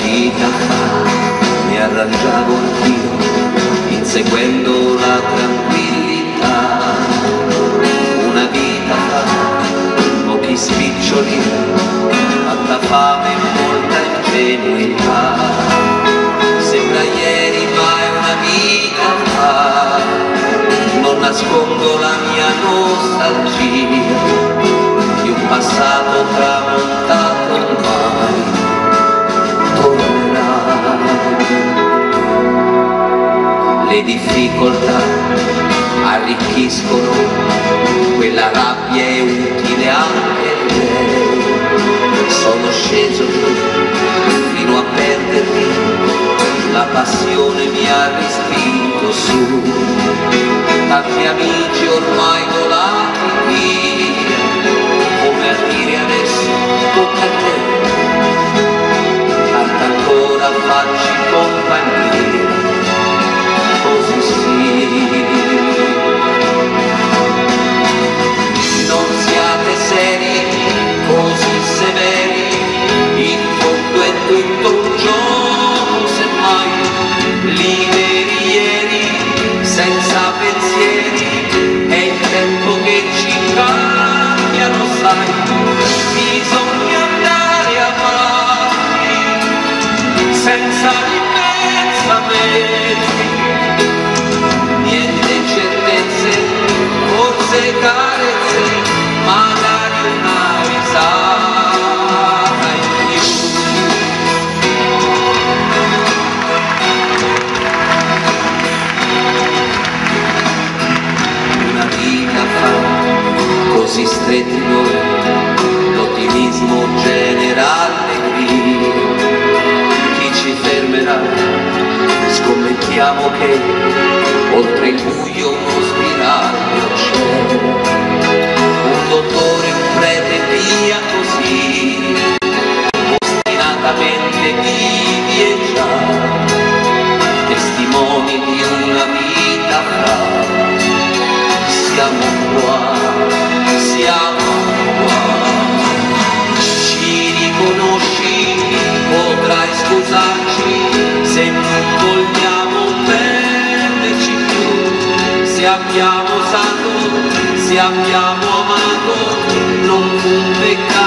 vita fa mi arrangiavo anch'io, inseguendo la tranquillità. Una vita fa, pochi spiccioli, tanta fame e molta ingenuità. Sembra ieri ma è una vita fa, non nascondo la mia nostalgia di un passato tramontato ormai tornerà. Le difficoltà arricchiscono, quella rabbia è utile anche lei. Sono sceso giù fino a perdermi, la passione mi ha respinto su. Tanti amici ormai volati via, come a dire adesso tocca a te. Tanta ancora facci compagnia, così sì. Non siate seri, così severi, in fondo è tutto un gioco, semmai liberi ieri, senza pensieri, è il tempo che ci cambia, lo sai, bisogna andare avanti, senza ripensamenti, niente certezze, forse carezze, magari una risata in più. Una vita fa, così stretti noi, l'ottimismo genera allegria. Chi ci fermerà? Scommettiamo che oltre il buio uno spiraglio c'è. Un dottore, un prete, via così, ostinatamente vivi e già, testimoni di una vita fa. Siamo qua, siamo qua. Ci riconosci, potrai scusarci se non vogliamo perderci più. Se abbiamo usato, se abbiamo amato, non fu un peccato.